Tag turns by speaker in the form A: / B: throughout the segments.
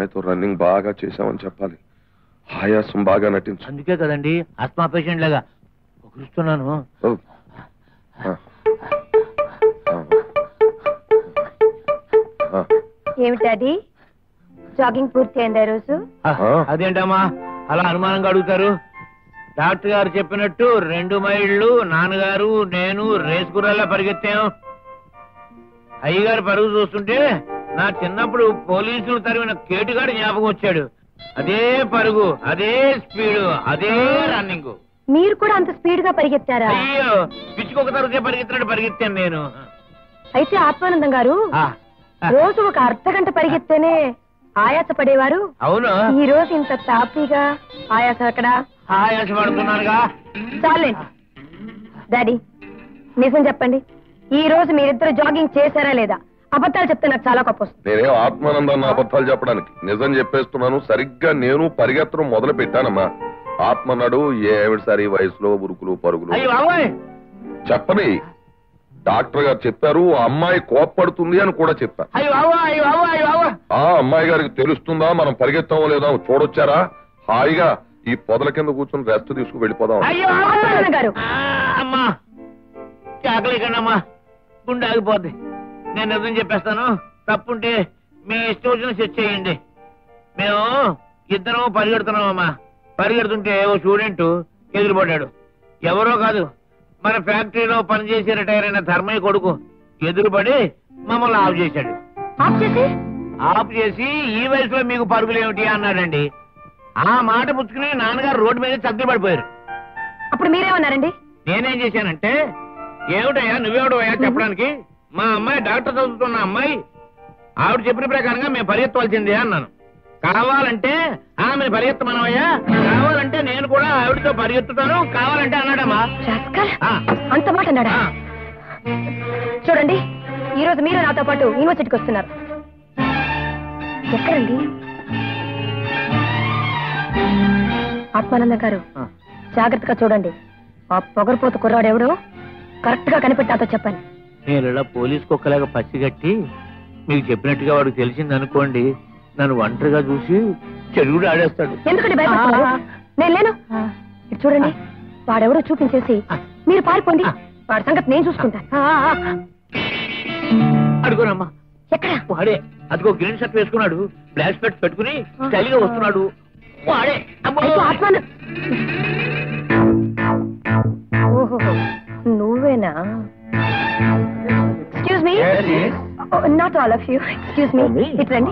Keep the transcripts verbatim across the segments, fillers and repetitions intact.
A: అమ్మాయితో రన్నింగ్ బాగా చేశామని చెప్పాలి. ఆయాసం బాగా నటించు.
B: అందుకే కదండి ఆస్మా పేషెంట్ లాగా పొగురుస్తున్నాను.
C: ఏమిటది? జాగింగ్ పూర్తి అయిందా రోజు?
B: అదేంటమ్మా అలా అనుమానంగా అడుగుతారు? డాక్టర్ గారు చెప్పినట్టు రెండు మైళ్ళు నాన్నగారు నేను రేస్ గుర్రాల్లో పరిగెత్తాం. అయ్యగారు పరుగు చూస్తుంటే నా చిన్నప్పుడు పోలీసులు తరిమిన కేటుగాడు జ్ఞాపకం వచ్చాడు. అదే పరుగు, అదే స్పీడు, అదే రన్నింగ్.
C: మీరు కూడా అంత స్పీడ్ గా పరిగెత్తారా?
B: అయ్యో పిచ్చుకొక తరగతి పరిగెత్తినట్టు పరిగెత్తాను నేను.
C: అయితే ఆత్మానందం గారు రోజు ఒక అర్ధ గంట పరిగెత్తేనే ఆయాస పడేవారు.
B: అవును.
C: ఈ రోజు ఇంత తాపీగా ఆయాస ఎక్కడ?
B: ఆయాస పడుతున్నారుగా.
C: చాలండి డాడీ, నిజం చెప్పండి, ఈ రోజు మీరిద్దరు జాగింగ్ చేశారా లేదా? అబద్ధాలు చెప్తే నాకు చాలా కోపం వస్తుంది.
A: నేనే ఆత్మానందాన్ని అబద్ధాలు చెప్పడానికి నిజం చెప్పేస్తున్నాను. సరిగ్గా నేను పరిగెత్తడం మొదలు పెట్టానమ్మా. ఆత్మన్నాడు ఏమిటి సార్ ఈ వయసులో ఉరుకులు పరుగులు చెప్పని. డాక్టర్ గారు చెప్పారు అమ్మాయి కోప్పడుతుంది అని కూడా చెప్పారు. ఆ అమ్మాయి గారికి తెలుస్తుందా మనం పరిగెత్తామో లేదా చూడొచ్చారా? హాయిగా ఈ పొదల కింద కూర్చొని రెస్ట్ తీసుకు వెళ్ళిపోదాం.
B: అమ్మా చాకలేకండమ్మా, గుండె ఆగిపోద్ది. నేను నిజం చెప్పేస్తాను, తప్పుంటే మీ ఇష్టం వచ్చిన సెట్ చేయండి. మేము ఇద్దరం పరిగెడుతున్నామమ్మా. పరిగెడుతుంటే ఓ స్టూడెంట్ ఎదురుపడ్డాడు. ఎవరో కాదు, మన ఫ్యాక్టరీలో పనిచేసి రిటైర్ అయిన ధర్మయ్య కొడుకు ఎదురుపడి మమ్మల్ని ఆఫ్ చేశాడు. ఆఫ్ చేసి ఈ వయసులో మీకు పరుగులేమిటి అన్నాడండి. ఆ మాట పుచ్చుకుని నాన్నగారు రోడ్డు మీద చక్కలు పడిపోయారు.
C: అప్పుడు మీరేమన్నారండి?
B: నేనేం చేశానంటే, ఏమిటయ్యా నువ్వేమిటయ్యా చెప్పడానికి, మా అమ్మాయి డాక్టర్ చదువుతున్న అమ్మాయి, ఆవిడ చెప్పిన ప్రకారంగా మేము పరిగెత్తవలసిందే అన్నాను. కావాలంటే ఆమెను పరిగెత్తమనవయ్యా, కావాలంటే నేను కూడా ఆవిడతో పరిగెత్తుతాను కావాలంటే అన్నాడమ్మా.
C: అంత మాట అన్నాడా? చూడండి, ఈ రోజు మీరు నాతో పాటు యూనివర్సిటీకి వస్తున్నారు. ఎక్కడండి? ఆత్మానందం గారు జాగ్రత్తగా చూడండి. ఆ పొగరపోతు కుర్రాడు ఎవడో కరెక్ట్ గా కనిపెట్టి నాతో చెప్పండి.
B: నేను ఇలా పోలీస్ కుక్కలాగా పసిగట్టి మీకు చెప్పినట్టుగా వాడికి తెలిసింది అనుకోండి, నన్ను ఒంటరిగా చూసి చెరువుడు ఆడేస్తాడు.
C: ఎందుకంటే భయపడుతున్నారు? నేను లేను. ఇటు చూడండి, వాడెవడో చూపించేసి మీరు పారిపోండి. వాడి సంగతి నేను చూసుకుంటాను.
B: అడుగునమ్మా.
C: ఎక్కడ?
B: వాడే. అదిగో గ్రీన్ షర్ట్ వేసుకున్నాడు, బ్లాక్ షర్ట్ పెట్టుకుని స్టైల్ గా వస్తున్నాడు. వాడే.
C: ఆత్మాన ఓహో నువ్వేనా? Excuse me. Not all of you. Excuse me. It రండి.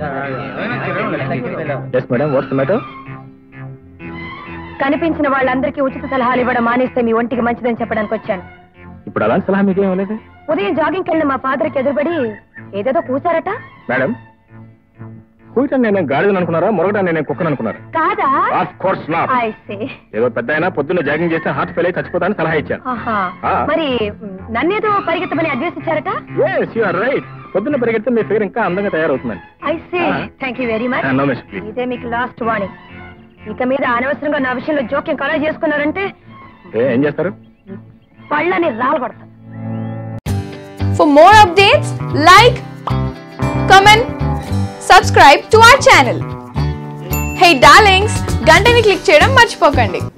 C: కనిపించిన వాళ్ళందరికీ ఉచిత సలహాలు ఇవ్వడం మానేస్తే మీ ఒంటికి మంచిదని చెప్పడానికి వచ్చాను.
B: ఇప్పుడు అలాంటి సలహా మీకేం లేదు.
C: ఉదయం జాగింగ్కి వెళ్ళిన మా ఫాదర్ కి ఎదురుపడి ఏదేదో కూర్చారట.
B: మేడం కూర్చొని నేను గాడిదని అనుకున్నారా, మొరగట నేను కుక్కను అనుకున్నారా?
C: కాదా?
B: Of course not.
C: I see.
B: ఏదో పెద్ద అయినా పొద్దున్న జాగింగ్ చేస్తే హార్ట్ ఫెయిల్ అయి చచ్చిపోతానని సలహా ఇచ్చాను.
C: మరి నన్నేదో పరిగెత్తమని అడ్వైస్ ఇచ్చారట.
B: yes you are right. పొద్దున్న పరిగెడితే మీ ఫిగర్ ఇంకా అందంగా తయారవుతుందని.
C: I see. Thank you very much. ఇదే మీకు లాస్ట్ వార్నింగ్. ఇక మీద అనవసరంగా నా విషయంలో జోక్యం కలర్ చేసుకున్నారంటే
B: ఏం చేస్తారు?
C: పళ్ళని రాలగొడతాను.
D: For more updates, like, comment, subscribe to our channel. Hey darlings, గంటని click చేయడం మర్చిపోకండి.